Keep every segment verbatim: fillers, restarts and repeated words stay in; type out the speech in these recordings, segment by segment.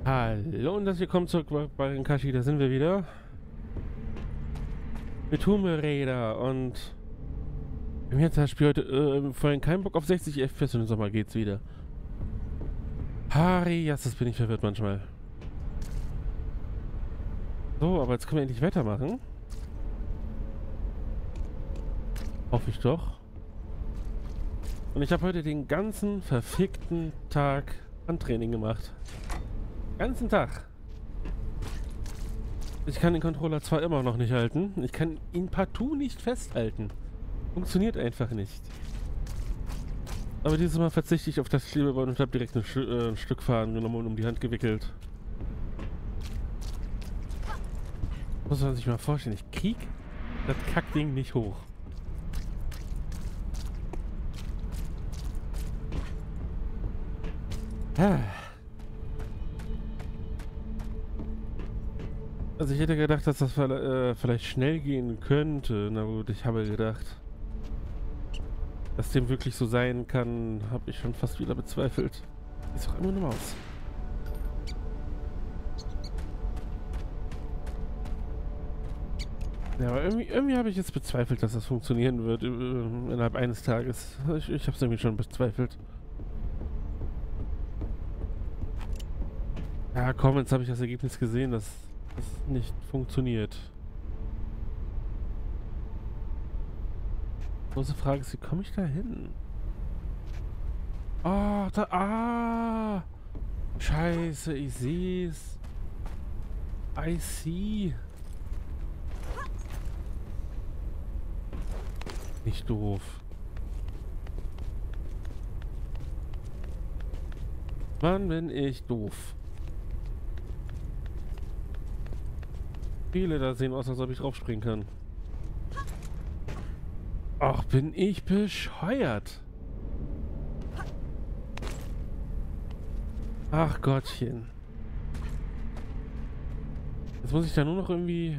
Hallo und herzlich willkommen zurück bei Renkashi, da sind wir wieder. Mit Tomb Raider und wir haben jetzt das Spiel heute äh, vorhin keinen Bock auf sechzig F P S und im Sommer geht's wieder. Harry, ja, das bin ich verwirrt manchmal. So, aber jetzt können wir endlich weitermachen. Hoffe ich doch. Und ich habe heute den ganzen verfickten Tag Handtraining gemacht. Ganzen Tag. Ich kann den Controller zwar immer noch nicht halten, ich kann ihn partout nicht festhalten. Funktioniert einfach nicht. Aber dieses Mal verzichte ich auf das Klebeband und habe direkt ein, äh, ein Stück Faden genommen und um die Hand gewickelt. Muss man sich mal vorstellen, ich krieg das Kackding nicht hoch. Ah. Also ich hätte gedacht, dass das äh, vielleicht schnell gehen könnte. Na gut, ich habe gedacht, dass dem wirklich so sein kann, habe ich schon fast wieder bezweifelt. Ist doch immer eine Maus. Ja, aber irgendwie, irgendwie habe ich jetzt bezweifelt, dass das funktionieren wird äh, innerhalb eines Tages. Ich, ich habe es irgendwie schon bezweifelt. Ja, komm, jetzt habe ich das Ergebnis gesehen, dass das nicht funktioniert. Große Frage ist, wie komme ich da hin? Oh, da, ah! Scheiße, ich sehe es. I see. Nicht doof. Mann, bin ich doof. Viele da sehen aus, als ob ich draufspringen kann. Ach, bin ich bescheuert. Ach Gottchen. Jetzt muss ich da nur noch irgendwie...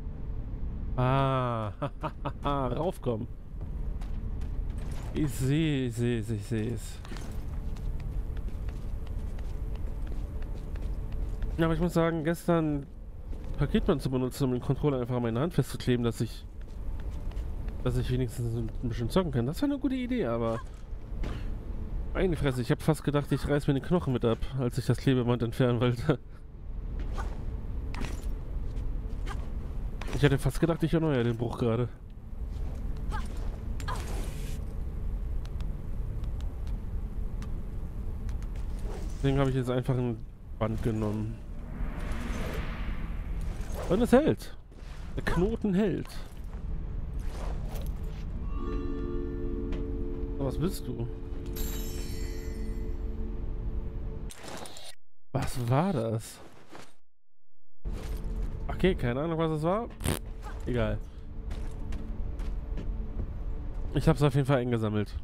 Ah, raufkommen. Ich sehe, ich sehe es, ich sehe es. Ja, aber ich muss sagen, gestern Paketband zu benutzen, um den Controller einfach an meine Hand festzukleben, dass ich dass ich wenigstens ein bisschen zocken kann. Das war eine gute Idee, aber meine Fresse, ich habe fast gedacht, ich reiß mir den Knochen mit ab, als ich das Klebeband entfernen wollte. Ich hätte fast gedacht, ich erneuere den Bruch gerade. Deswegen habe ich jetzt einfach ein Band genommen. Und es hält. Der Knoten hält. Aber was willst du? Was war das? Okay, keine Ahnung, was es war. Pff, egal. Ich habe es auf jeden Fall eingesammelt.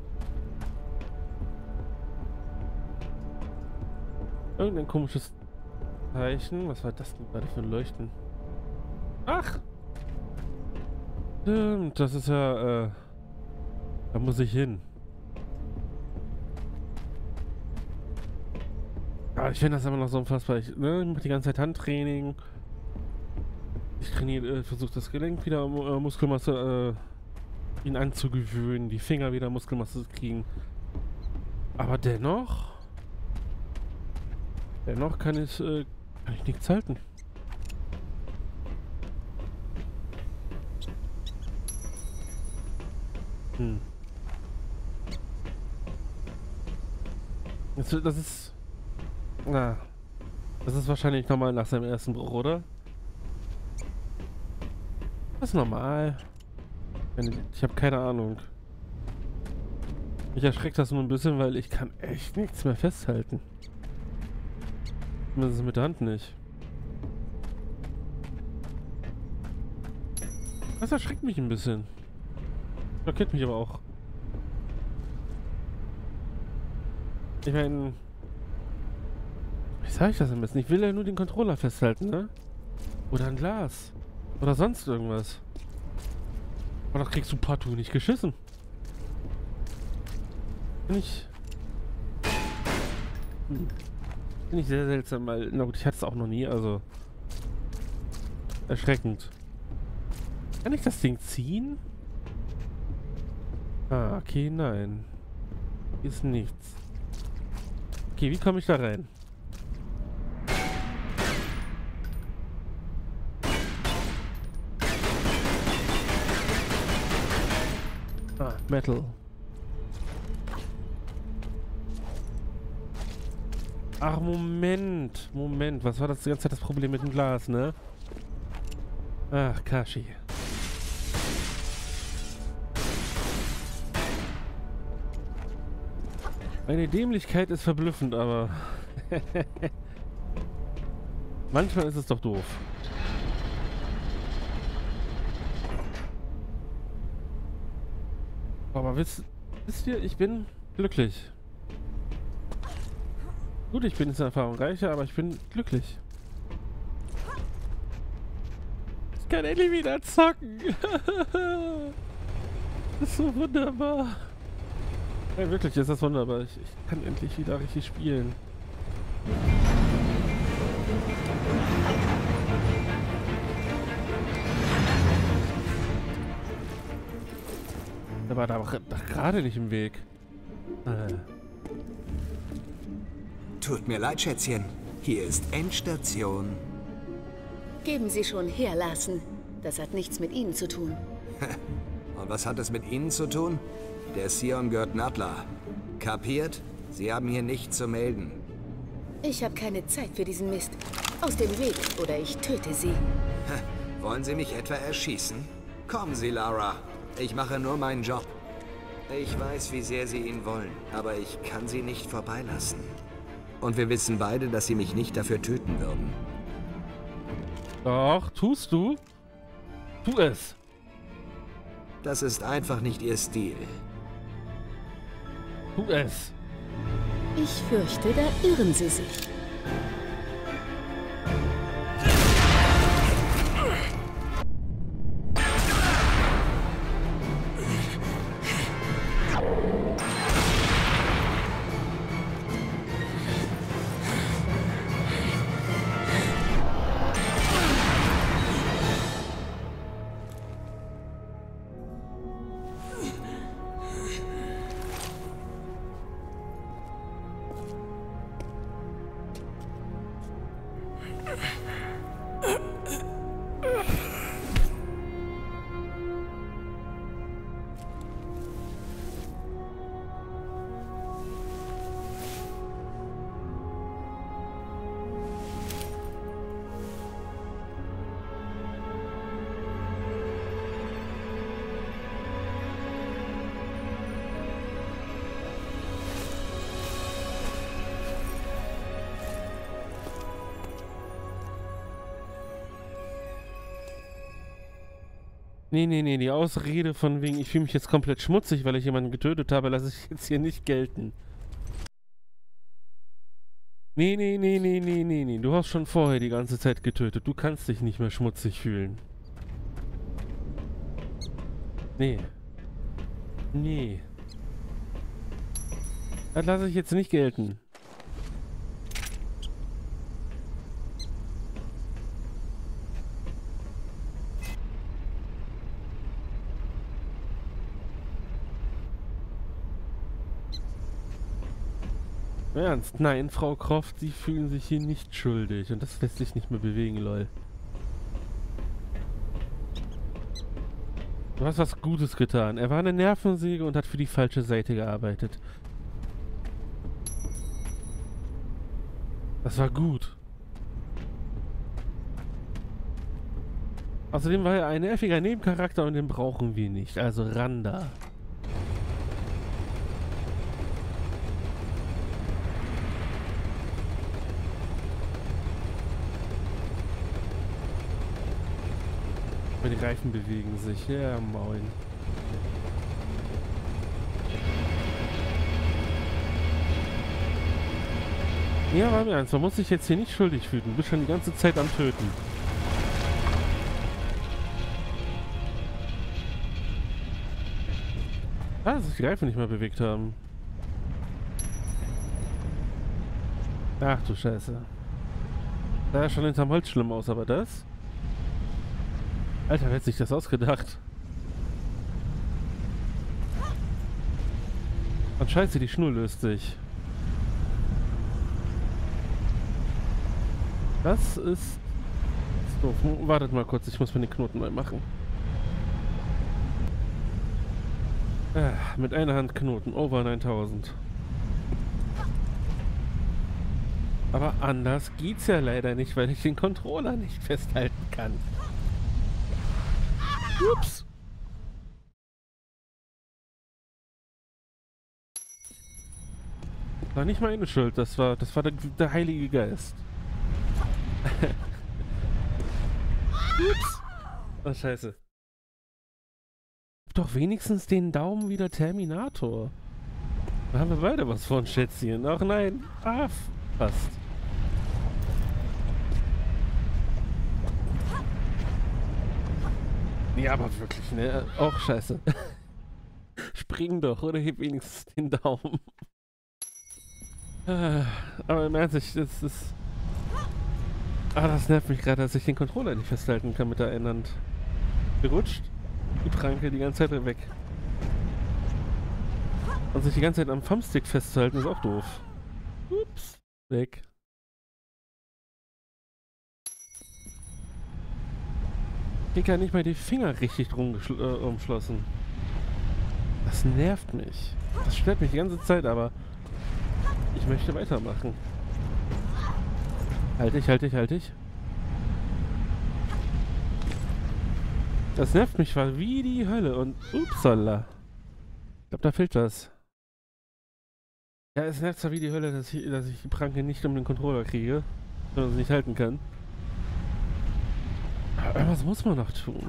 Irgendein komisches Zeichen. Was war das denn gerade für ein Leuchten? Ach! Stimmt, das ist ja, äh... da muss ich hin. Aber ich finde das immer noch so unfassbar. Ich, ne, ich mache die ganze Zeit Handtraining. Ich trainiere, äh, versuche das Gelenk wieder äh, Muskelmasse, äh, ihn anzugewöhnen, die Finger wieder Muskelmasse zu kriegen. Aber dennoch... Dennoch kann ich, äh, kann ich nichts halten. Hm. Das, das ist... Na... Das ist wahrscheinlich normal nach seinem ersten Bruch, oder? Das ist normal. Ich habe keine Ahnung. Mich erschreckt das nur ein bisschen, weil ich kann echt nichts mehr festhalten. Zumindest mit der Hand nicht. Das erschreckt mich ein bisschen. Schockiert mich aber auch. Ich meine... Wie sage ich das am besten? Ich will ja nur den Controller festhalten, ne? Oder ein Glas. Oder sonst irgendwas. Aber doch kriegst du partout nicht geschissen. Bin ich... Hm. Finde ich sehr seltsam, weil, na gut, ich hatte es auch noch nie, also erschreckend. Kann ich das Ding ziehen? Ah, okay, nein. Hier ist nichts. Okay, wie komme ich da rein? Ah, Metal. Ach, Moment. Moment. Was war das die ganze Zeit das Problem mit dem Glas, ne? Ach, Kashi. Meine Dämlichkeit ist verblüffend, aber manchmal ist es doch doof. Aber wisst, wisst ihr, ich bin glücklich. Gut, ich bin jetzt erfahrungsreicher, aber ich bin glücklich. Ich kann endlich wieder zocken. Das ist so wunderbar. Ja, wirklich, ist das wunderbar. Ich, ich kann endlich wieder richtig spielen. Der war da gerade nicht im Weg. Äh. Tut mir leid, Schätzchen. Hier ist Endstation. Geben Sie schon her, Larsen. Das hat nichts mit Ihnen zu tun. Und was hat es mit Ihnen zu tun? Der Sion gehört Nadler. Kapiert? Sie haben hier nichts zu melden. Ich habe keine Zeit für diesen Mist. Aus dem Weg, oder ich töte Sie. Wollen Sie mich etwa erschießen? Kommen Sie, Lara. Ich mache nur meinen Job. Ich weiß, wie sehr Sie ihn wollen, aber ich kann Sie nicht vorbeilassen. Und wir wissen beide, dass Sie mich nicht dafür töten würden. Doch, tust du? Tu es. Das ist einfach nicht Ihr Stil. Tu es. Ich fürchte, da irren Sie sich. Nee, nee, nee, die Ausrede von wegen, ich fühle mich jetzt komplett schmutzig, weil ich jemanden getötet habe, lasse ich jetzt hier nicht gelten. Nee, nee, nee, nee, nee, nee, nee, du hast schon vorher die ganze Zeit getötet. Du kannst dich nicht mehr schmutzig fühlen. Nee. Nee. Das lasse ich jetzt nicht gelten. Ernst? Nein, Frau Croft, Sie fühlen sich hier nicht schuldig. Und das lässt sich nicht mehr bewegen, lol. Du hast was Gutes getan. Er war eine Nervensäge und hat für die falsche Seite gearbeitet. Das war gut. Außerdem war er ein nerviger Nebencharakter und den brauchen wir nicht. Also Randa. Die Reifen bewegen sich. Ja, moin. Ja, war mir eins. Man muss sich jetzt hier nicht schuldig fühlen. Du bist schon die ganze Zeit am Töten. Ah, dass sich die Reifen nicht mehr bewegt haben. Ach du Scheiße. Sah schon hinterm Holz schlimm aus, aber das? Alter, wer hat sich das ausgedacht? Und Scheiße, die Schnur löst sich. Das ist... ist doof. Wartet mal kurz, ich muss mir den Knoten neu machen. Äh, mit einer Hand Knoten, over neuntausend. Aber anders geht's ja leider nicht, weil ich den Controller nicht festhalten kann. Ups. War nicht meine Schuld, das war, das war der, der Heilige Geist. Ups. Oh, Scheiße. Doch wenigstens den Daumen wie der Terminator. Da haben wir beide was von, Schätzchen. Ach nein. Ah, fast. Ja, aber wirklich, ne? Auch scheiße. Spring doch, oder heb wenigstens den Daumen. Aber im Ernst, ich, das ist... Ah, das nervt mich gerade, dass ich den Controller nicht festhalten kann mit der einen Hand. Gerutscht, die Pranke die ganze Zeit weg. Und sich die ganze Zeit am Thumbstick festzuhalten ist auch doof. Ups, weg. Ich kann nicht mal die Finger richtig drum äh, umschlossen. Das nervt mich. Das stört mich die ganze Zeit, aber ich möchte weitermachen. Halt ich, halt ich, halt ich. Das nervt mich zwar wie die Hölle und upsala. Ich glaube, da fehlt was. Ja, es nervt zwar wie die Hölle, dass ich, dass ich die Pranke nicht um den Controller kriege, sondern sie nicht halten kann. Aber was muss man noch tun?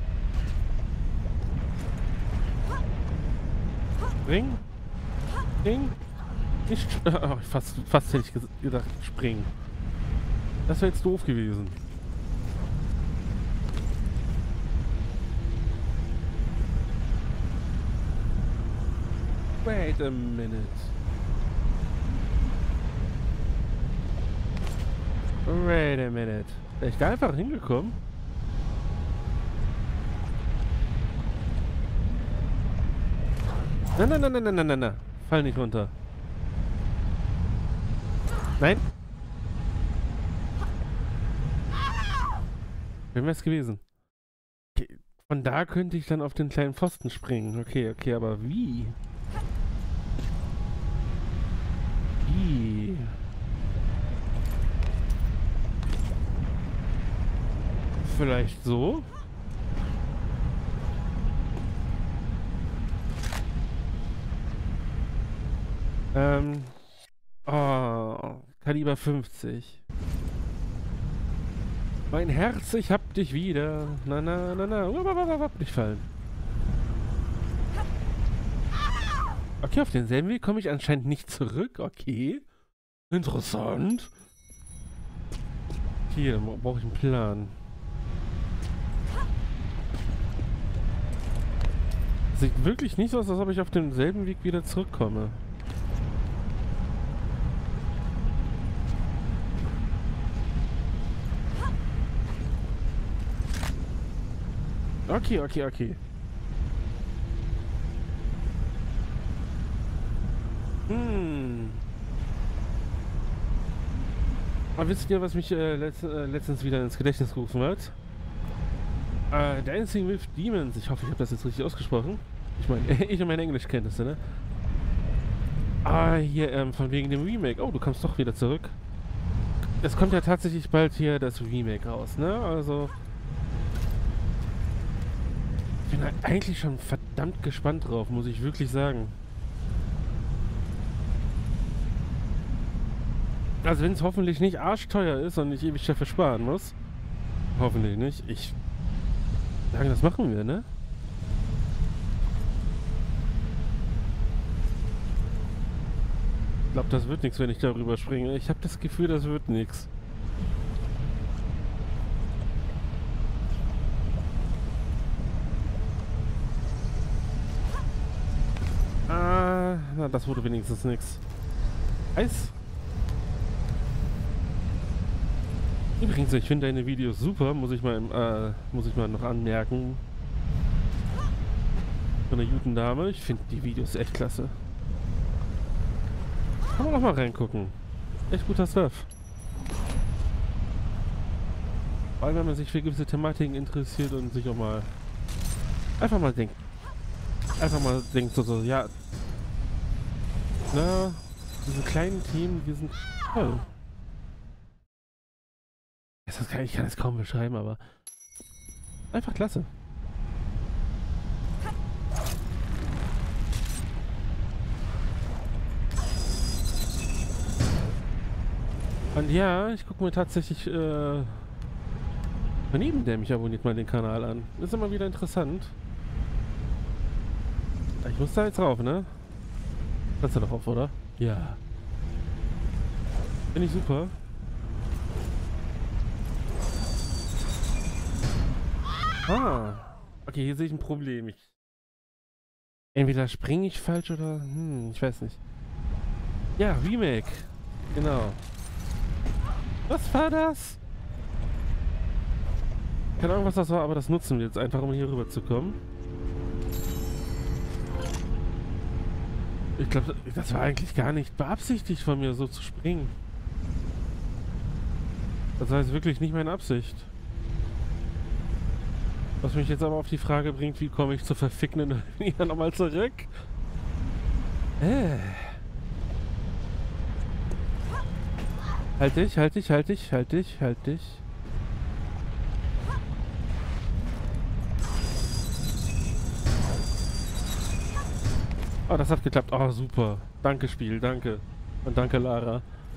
Spring? Spring? Nicht oh, fast, fast hätte ich gedacht, springen. Das wäre jetzt doof gewesen. Wait a minute. Wait a minute. Wäre ich da einfach hingekommen? Nein, nein, nein, nein, nein, nein, nein, nein. Fall nicht runter. Nein. Wer wäre es gewesen? Okay. Von da könnte ich dann auf den kleinen Pfosten springen. Okay, okay, aber wie? Wie? Vielleicht so? Ähm. Oh. Kaliber fünfzig. Mein Herz, ich hab dich wieder. Na, na, na, na. Uah, nicht fallen. Okay, auf denselben Weg komme ich anscheinend nicht zurück. Okay. Interessant. Hier, brauche ich einen Plan. Sieht wirklich nicht so aus, als ob ich auf demselben Weg wieder zurückkomme. Okay, okay, okay. Hm. Aber wisst ihr, was mich äh, letzt, äh, letztens wieder ins Gedächtnis gerufen hat? Äh, Dancing with Demons. Ich hoffe, ich habe das jetzt richtig ausgesprochen. Ich meine, ich und meine Englischkenntnisse, ne? Ah, hier, ähm, von wegen dem Remake. Oh, du kommst doch wieder zurück. Es kommt ja tatsächlich bald hier das Remake raus, ne? Also... Ich bin eigentlich schon verdammt gespannt drauf, muss ich wirklich sagen. Also wenn es hoffentlich nicht arschteuer ist und ich ewig dafür sparen muss. Hoffentlich nicht. Ich sage, das machen wir, ne? Ich glaube, das wird nichts, wenn ich darüber springe. Ich habe das Gefühl, das wird nichts. Ah, na, das wurde wenigstens nichts. Eis. Übrigens, ich finde deine Videos super, muss ich mal, im, äh, muss ich mal noch anmerken. Von der guten Dame, ich finde die Videos echt klasse. Kann man auch mal reingucken. Echt guter Stuff. Vor allem, wenn man sich für gewisse Thematiken interessiert und sich auch mal einfach mal denkt. Einfach mal denkt so, so ja. Na, diese kleinen Themen, die sind toll. Das kann, ich kann es kaum beschreiben, aber einfach klasse. Und ja, ich gucke mir tatsächlich äh, neben der mich abonniert mal den Kanal an. Ist immer wieder interessant. Ich muss da jetzt rauf, ne? Kannst du doch auf, oder? Ja. Finde ich super. Ah. Okay, hier sehe ich ein Problem. Ich Entweder springe ich falsch oder... Hm, ich weiß nicht. Ja, Remake. Genau. Was war das? Keine Ahnung, was das war, aber das nutzen wir jetzt einfach, um hier rüber zu kommen. Ich glaube, das war eigentlich gar nicht beabsichtigt von mir, so zu springen. Das war jetzt wirklich nicht meine Absicht. Was mich jetzt aber auf die Frage bringt, wie komme ich zur verfickenden hier nochmal zurück? Äh. Halt dich, halt dich, halt dich, halt dich, halt dich. Oh, das hat geklappt. Oh, super. Danke, Spiel, danke. Und danke, Lara.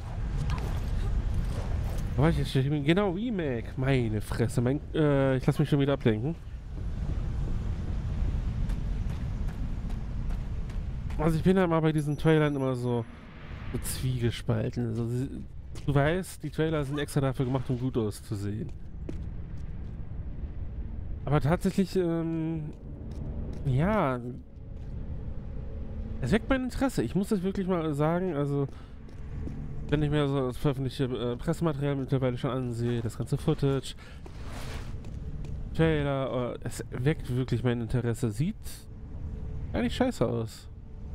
War ich jetzt schon? Genau, Remake. Meine Fresse. Mein, äh, ich lasse mich schon wieder ablenken. Also ich bin ja mal bei diesen Trailern immer so, so zwiegespalten. Also, du weißt, die Trailer sind extra dafür gemacht, um gut auszusehen. Aber tatsächlich, ähm, ja, es weckt mein Interesse. Ich muss das wirklich mal sagen, also wenn ich mir so das veröffentlichte äh, Pressematerial mittlerweile schon ansehe, das ganze Footage, Trailer, äh, es weckt wirklich mein Interesse. Sieht gar nicht scheiße aus.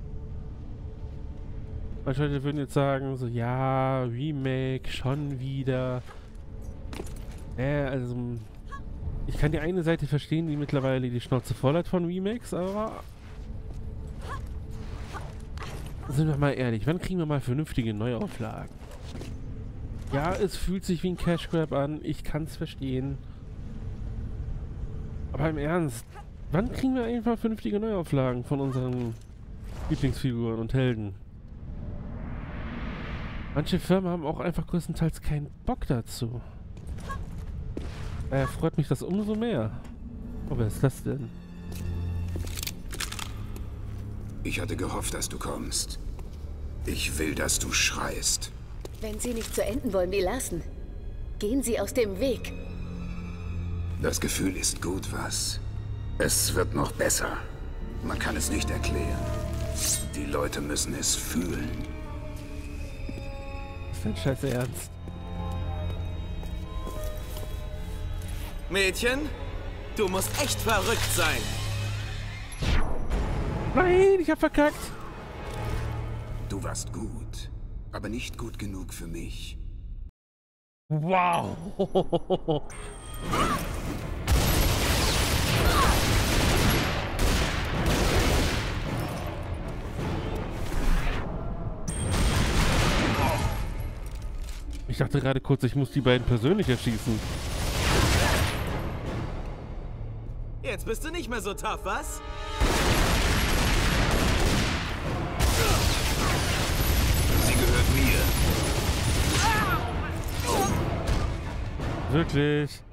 Manche Leute würden jetzt sagen, so, ja, Remake, schon wieder. Äh, also, ich kann die eine Seite verstehen, die mittlerweile die Schnauze voll hat von Remakes, aber sind wir mal ehrlich, wann kriegen wir mal vernünftige Neuauflagen? Ja, es fühlt sich wie ein Cash Grab an, ich kann es verstehen. Aber im Ernst, wann kriegen wir einfach vernünftige Neuauflagen von unseren Lieblingsfiguren und Helden? Manche Firmen haben auch einfach größtenteils keinen Bock dazu. Daher freut mich das umso mehr. Oh, wer ist das denn? Ich hatte gehofft, dass du kommst. Ich will, dass du schreist. Wenn Sie nicht zu enden wollen wie Larsen, gehen Sie aus dem Weg. Das Gefühl ist gut, was? Es wird noch besser. Man kann es nicht erklären. Die Leute müssen es fühlen. Ist dein Scheiße ernst? Mädchen, du musst echt verrückt sein. Nein, ich hab verkackt. Du warst gut, aber nicht gut genug für mich. Wow. Ich dachte gerade kurz, ich muss die beiden persönlich erschießen. Jetzt bist du nicht mehr so tough, was? Sie gehört mir. Wirklich?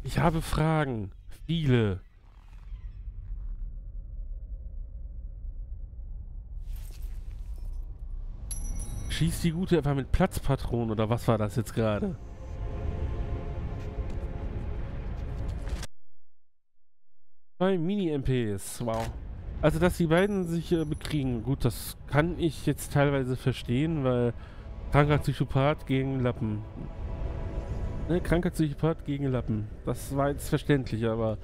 Ich habe Fragen. Viele. Schießt die Gute etwa mit Platzpatronen oder was war das jetzt gerade? Zwei Mini-M Ps, wow. Also, dass die beiden sich äh, bekriegen, gut, das kann ich jetzt teilweise verstehen, weil kranker Psychopath gegen Lappen. Ne, kranker Psychopath gegen Lappen. Das war jetzt verständlich, aber...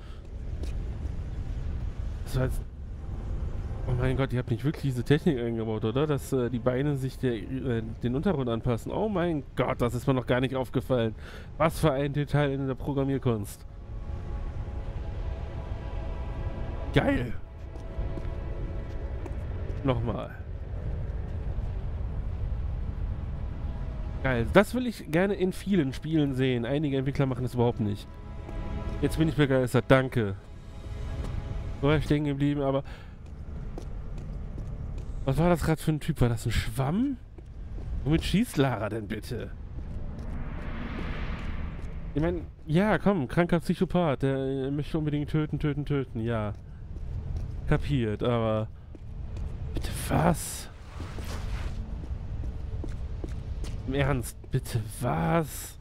Das war jetzt... Oh mein Gott, ihr habt nicht wirklich diese Technik eingebaut, oder? Dass äh, die Beine sich der, äh, den Untergrund anpassen. Oh mein Gott, das ist mir noch gar nicht aufgefallen. Was für ein Detail in der Programmierkunst. Geil. Nochmal. Geil. Das will ich gerne in vielen Spielen sehen. Einige Entwickler machen das überhaupt nicht. Jetzt bin ich begeistert. Danke. So war ich stehen geblieben, aber... Was war das gerade für ein Typ? War das ein Schwamm? Womit schießt Lara denn bitte? Ich meine, ja, komm, kranker Psychopath. Der möchte unbedingt töten, töten, töten. Ja. Kapiert, aber... Bitte was? Im Ernst, bitte was?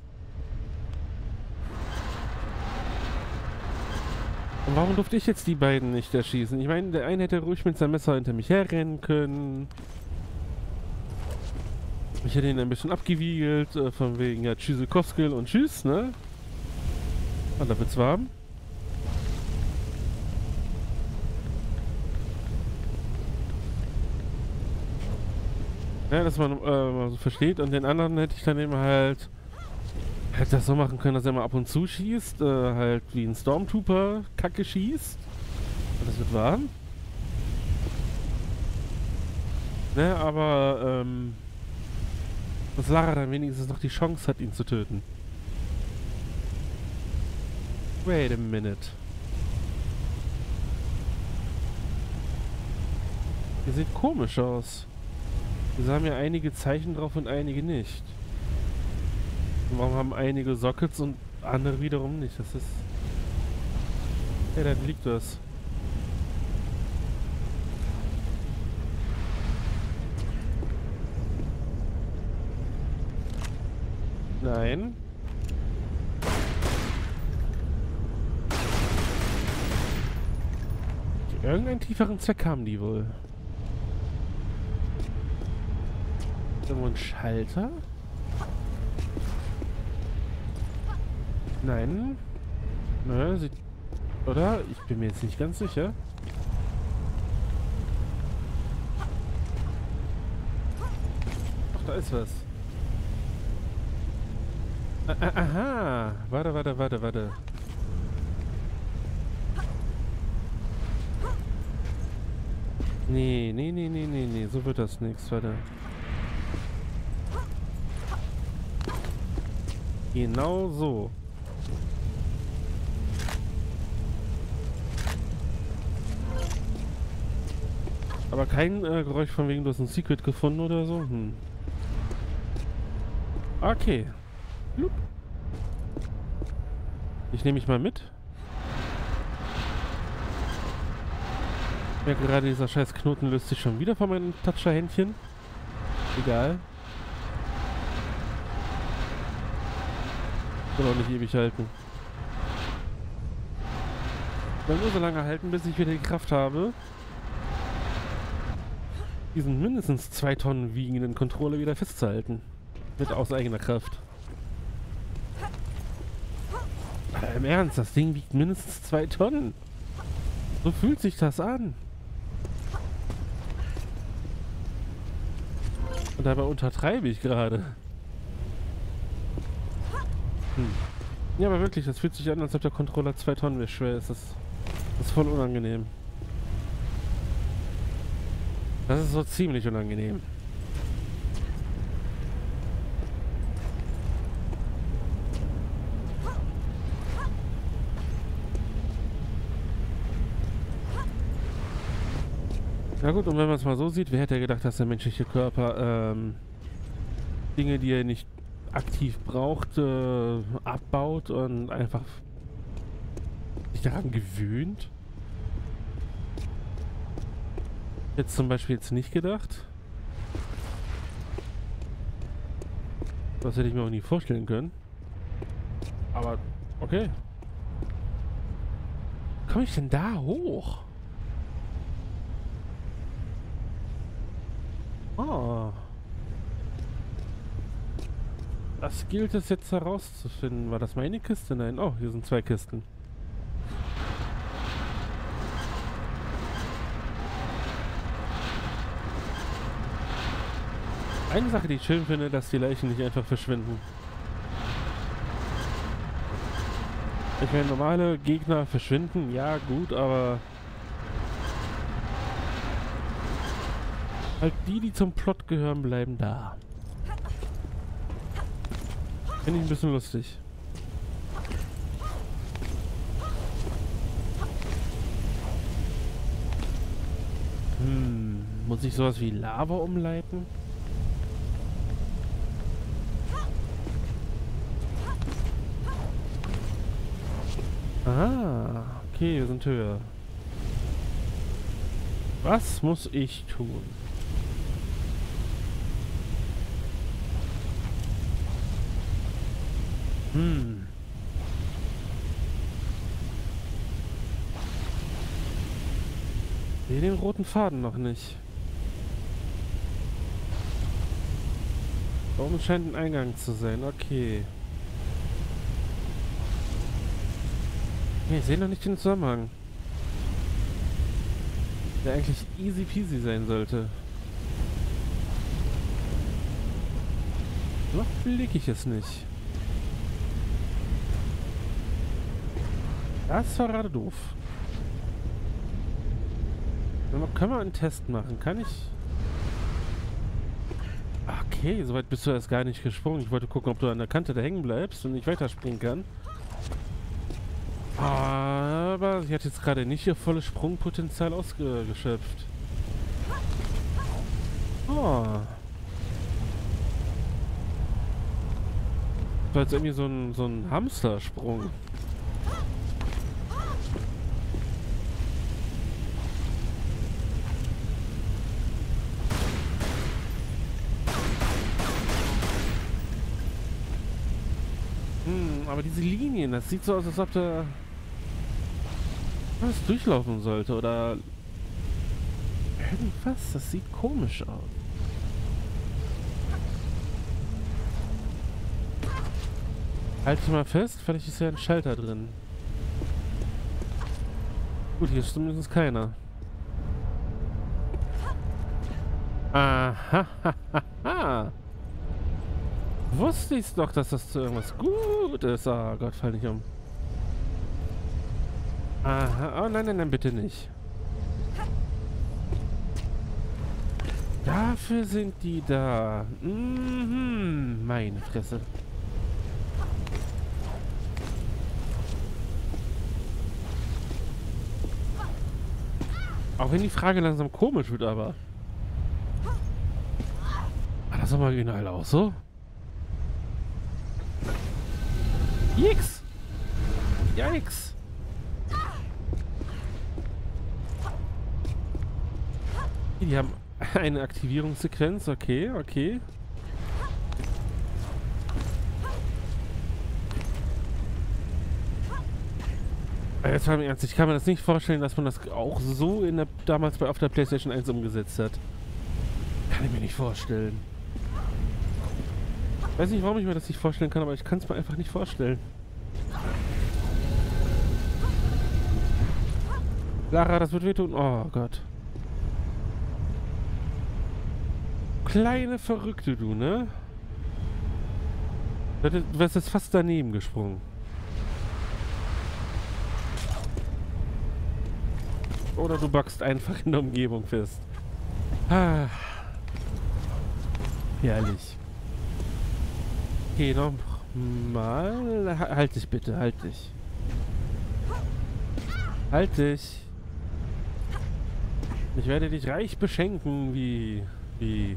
Und warum durfte ich jetzt die beiden nicht erschießen? Ich meine, der eine hätte ruhig mit seinem Messer hinter mich herrennen können. Ich hätte ihn ein bisschen abgewiegelt, äh, von wegen, ja, Tschüssikowski und tschüss, ne? Und da wird's warm. Ja, dass man äh, mal so versteht. Und den anderen hätte ich dann eben halt... Hätte das so machen können, dass er mal ab und zu schießt. Äh, halt wie ein Stormtrooper Kacke schießt. Und das wird warm. Ne, aber, ähm... dass Lara dann wenigstens noch die Chance hat, ihn zu töten. Wait a minute. Der sieht komisch aus. Wir haben ja einige Zeichen drauf und einige nicht. Und warum haben einige Sockets und andere wiederum nicht? Das ist... Ja, dann liegt das. Nein. Irgendeinen tieferen Zweck haben die wohl. Irgendwo ein Schalter? Nein. Naja, sieht... Oder? Ich bin mir jetzt nicht ganz sicher. Ach, da ist was. Ah, aha. Warte, warte, warte, warte. Nee, nee, nee, nee, nee, nee. So wird das nichts. Warte. Genau so. Aber kein äh, Geräusch von wegen, du hast ein Secret gefunden oder so. Hm. Okay. Lup. Ich nehme mich mal mit. Ich merke gerade, dieser scheiß Knoten löst sich schon wieder von meinem Toucher-Händchen. Egal. Soll auch nicht ewig halten. Ich will nur so lange halten, bis ich wieder die Kraft habe, diesen mindestens zwei Tonnen wiegenden Controller wieder festzuhalten. Mit aus eigener Kraft. Aber im Ernst, das Ding wiegt mindestens zwei Tonnen. So fühlt sich das an. Und dabei untertreibe ich gerade. Hm. Ja, aber wirklich, das fühlt sich an, als ob der Controller zwei Tonnen schwer ist. Das, das ist voll unangenehm. Das ist so ziemlich unangenehm. Na gut, und wenn man es mal so sieht, wer hätte gedacht, dass der menschliche Körper ähm, Dinge, die er nicht aktiv braucht, äh, abbaut und einfach Nicht daran gewöhnt? Jetzt zum Beispiel jetzt nicht gedacht. Das hätte ich mir auch nie vorstellen können. Aber, okay. Wie komme ich denn da hoch? Ah. Das gilt es jetzt herauszufinden. War das meine Kiste? Nein. Oh, hier sind zwei Kisten. Eine Sache, die ich schön finde, dass die Leichen nicht einfach verschwinden. Ich meine, normale Gegner verschwinden, ja gut, aber halt die, die zum Plot gehören, bleiben da. Finde ich ein bisschen lustig. Hm, muss ich sowas wie Lava umleiten? Ah, okay, wir sind höher. Was muss ich tun? Hm. Ich sehe den roten Faden noch nicht. Warum es scheint ein Eingang zu sein? Okay. Ich sehe noch nicht den Zusammenhang. Der eigentlich easy peasy sein sollte. Noch blicke ich es nicht. Das war gerade doof. Dann können wir einen Test machen. Kann ich... Okay, soweit bist du erst gar nicht gesprungen. Ich wollte gucken, ob du an der Kante da hängen bleibst und nicht weiterspringen kann. Aber sie hat jetzt gerade nicht ihr volles Sprungpotenzial ausgeschöpft. Oh. Das war jetzt irgendwie so ein, so ein Hamstersprung. Hm, aber diese Linien, das sieht so aus, als ob da was durchlaufen sollte oder irgendwas. Das sieht komisch aus. Halte mal fest, vielleicht ist ja ein Schalter drin. Gut, hier ist zumindest keiner. Aha, haha. Wusste ich doch, dass das zu irgendwas gut ist. Oh Gott, fall nicht um. Aha, oh nein, nein, nein, bitte nicht. Dafür sind die da. Mhm, meine Fresse. Auch wenn die Frage langsam komisch wird, aber... Ah, das ist mal original auch so. Jix! Yikes! Die haben eine Aktivierungssequenz, okay, okay. Jetzt mal im Ernst, ich kann mir das nicht vorstellen, dass man das auch so in der, damals bei, auf der PlayStation eins umgesetzt hat. Kann ich mir nicht vorstellen. Ich weiß nicht, warum ich mir das nicht vorstellen kann, aber ich kann es mir einfach nicht vorstellen. Lara, das wird wehtun. Oh Gott. Kleine Verrückte, du, ne? Du wärst jetzt fast daneben gesprungen. Oder du backst einfach in der Umgebung fest. Ah. Herrlich. Okay, noch mal. Halt dich bitte, halt dich. Halt dich. Ich werde dich reich beschenken, wie... wie...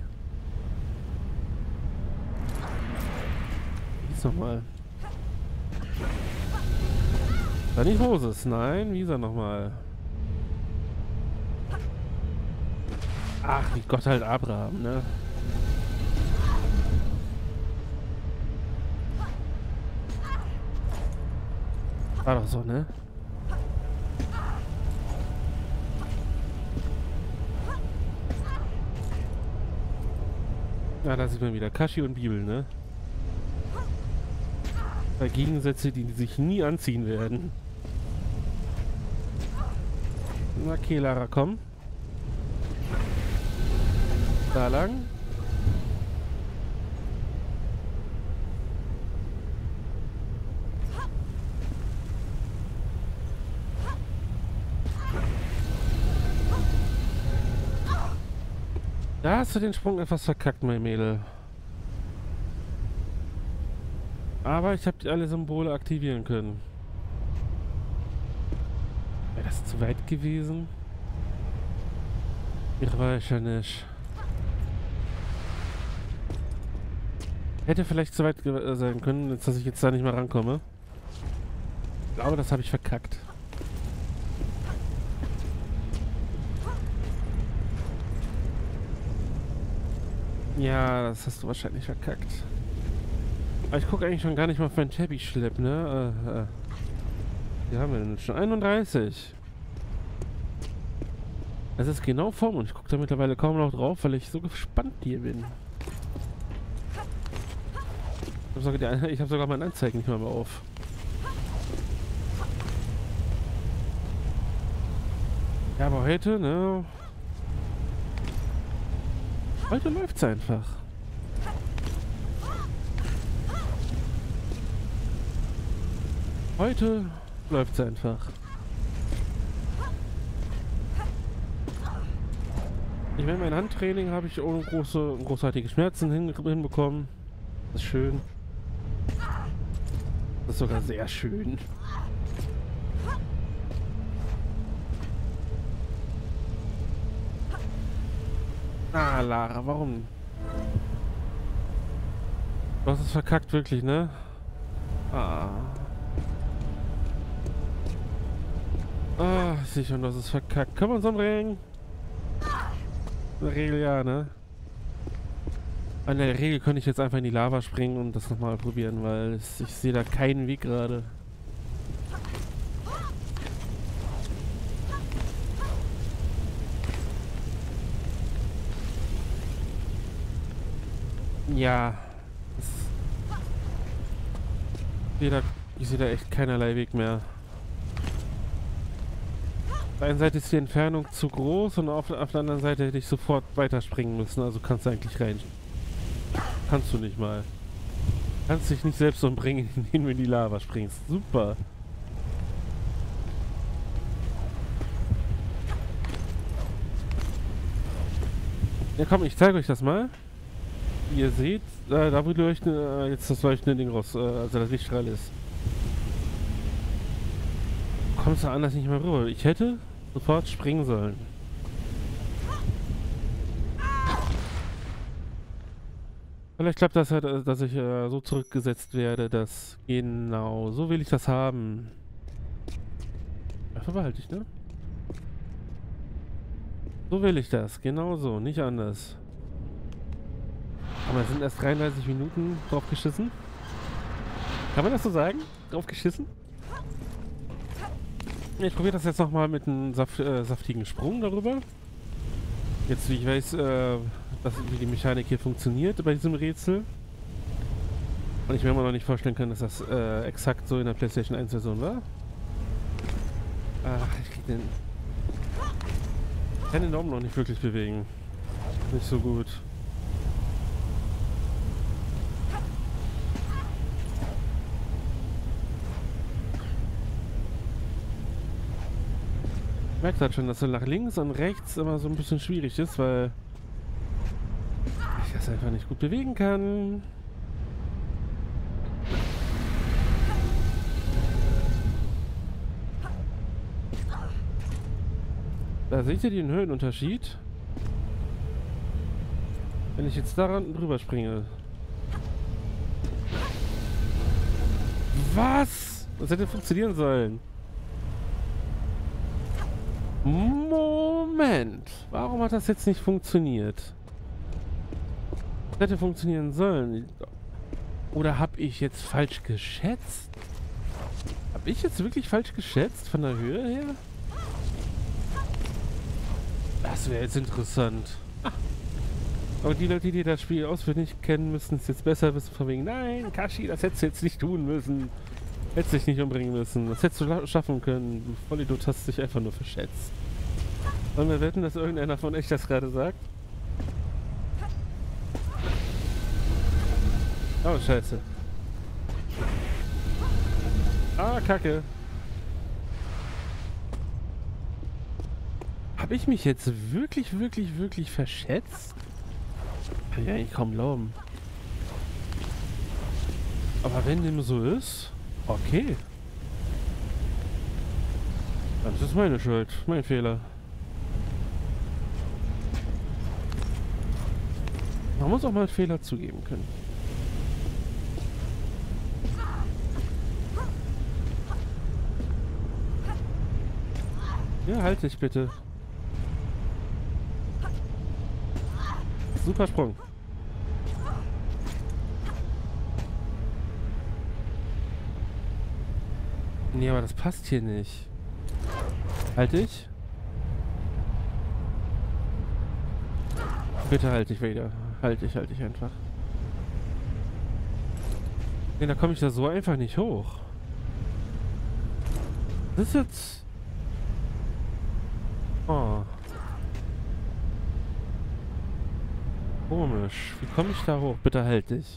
Wie ist nochmal? War nicht Moses, nein, wie ist er nochmal? Ach, wie Gott halt Abraham, ne? War doch so, ne? Ja, da sieht man wieder Kashi und Bibel, ne? Zwei Gegensätze, die sich nie anziehen werden. Na, okay, Lara, komm. Da lang. Da hast du den Sprung etwas verkackt, mein Mädel. Aber ich habe alle Symbole aktivieren können. Wäre das zu weit gewesen? Ich weiß ja nicht. Hätte vielleicht zu weit sein können, jetzt, dass ich jetzt da nicht mehr rankomme. Ich glaube, das habe ich verkackt. Ja, das hast du wahrscheinlich verkackt. Aber ich gucke eigentlich schon gar nicht mal auf meinen Teppich-Schlepp, ne? Äh, äh. Wie haben wir denn schon? einunddreißig. Es ist genau vorm und ich gucke da mittlerweile kaum noch drauf, weil ich so gespannt hier bin. Ich habe sogar, die, ich hab sogar meine Anzeigen nicht mal mehr auf. Ja, aber heute, ne? Heute läuft's einfach. Heute läuft's einfach. Ich meine, mein Handtraining habe ich ohne große, großartige Schmerzen hin, hinbekommen. Das ist schön. Das ist sogar sehr schön. Ah, Lara, warum? Du hast es verkackt, wirklich, ne? Ah. Ah, ich sehe schon, du hast es verkackt. Können wir uns umbringen? In der Regel ja, ne? In der Regel könnte ich jetzt einfach in die Lava springen und das nochmal probieren, weil es, ich sehe da keinen Weg gerade. Ja. Das, ich sehe da, ich sehe da echt keinerlei Weg mehr. Auf der einen Seite ist die Entfernung zu groß und auf, auf der anderen Seite hätte ich sofort weiterspringen müssen, also kannst du eigentlich rein. Kannst du nicht mal. Kannst dich nicht selbst umbringen, indem du in die Lava springst. Super. Ja komm, ich zeige euch das mal. Wie ihr seht, äh, da wo leuchten, äh, jetzt das leuchtende Ding raus, äh, also das Lichtstrahl ist. Kommst du anders nicht mehr rüber. Ich hätte sofort springen sollen. Vielleicht klappt das halt, dass ich äh, so zurückgesetzt werde, dass genau so will ich das haben. Dafür behalte ich, ne? So will ich das, genau so, nicht anders. Aber es sind erst dreiunddreißig Minuten drauf geschissen. Kann man das so sagen? Drauf geschissen? Ich probiere das jetzt nochmal mit einem saft, äh, saftigen Sprung darüber. Jetzt, wie ich weiß, äh, dass, wie die Mechanik hier funktioniert bei diesem Rätsel. Und ich mir immer noch nicht vorstellen kann, dass das äh, exakt so in der PlayStation eins Version war. Ach, ich krieg den... Ich kann den Daumen noch nicht wirklich bewegen. Nicht so gut. Ich merke halt schon, dass er nach links und rechts immer so ein bisschen schwierig ist, weil ich das einfach nicht gut bewegen kann. Da seht ihr den Höhenunterschied. Wenn ich jetzt daran drüber springe. Was? Das hätte funktionieren sollen. Moment. Warum hat das jetzt nicht funktioniert? Das hätte funktionieren sollen. Oder habe ich jetzt falsch geschätzt? Habe ich jetzt wirklich falsch geschätzt von der Höhe her? Das wäre jetzt interessant. Ah. Aber die Leute, die das Spiel auswendig kennen, müssen es jetzt besser wissen. Von wegen, nein, Kashi, das hättest du jetzt nicht tun müssen. Hättest dich nicht umbringen müssen. Das hättest du schaffen können. Du Vollidiot, hast dich einfach nur verschätzt. Wollen wir wetten, dass irgendeiner von euch das gerade sagt? Oh, scheiße. Ah, Kacke. Habe ich mich jetzt wirklich, wirklich, wirklich verschätzt? Kann ich eigentlich kaum glauben. Aber wenn dem so ist, okay. Dann ist es meine Schuld, mein Fehler. Man muss auch mal Fehler zugeben können. Ja, halt dich bitte. Super Sprung. Nee, aber das passt hier nicht. Halt dich. Bitte halt dich wieder. Halt dich, halt dich einfach. Nee, da komme ich da so einfach nicht hoch. Das ist jetzt... Oh. Komisch. Wie komme ich da hoch? Bitte halt dich.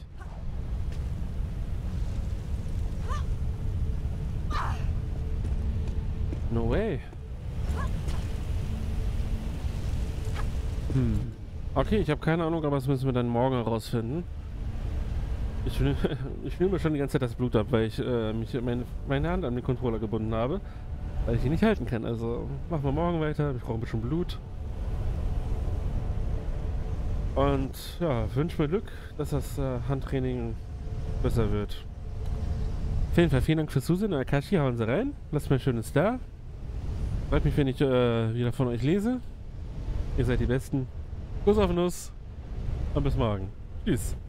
No way. Hm. Okay, ich habe keine Ahnung, aber das müssen wir dann morgen herausfinden. Ich will, ich will mir schon die ganze Zeit das Blut ab, weil ich äh, mich meine, meine Hand an den Controller gebunden habe. Weil ich ihn nicht halten kann. Also machen wir morgen weiter. Ich brauche ein bisschen Blut. Und ja, wünsche mir Glück, dass das äh, Handtraining besser wird. Auf jeden Fall vielen Dank fürs Zusehen. Akashi, hauen Sie rein. Lasst mir ein schönes da. Freut mich, wenn ich äh, wieder von euch lese. Ihr seid die Besten. Kuss auf Nuss. Und bis morgen. Tschüss.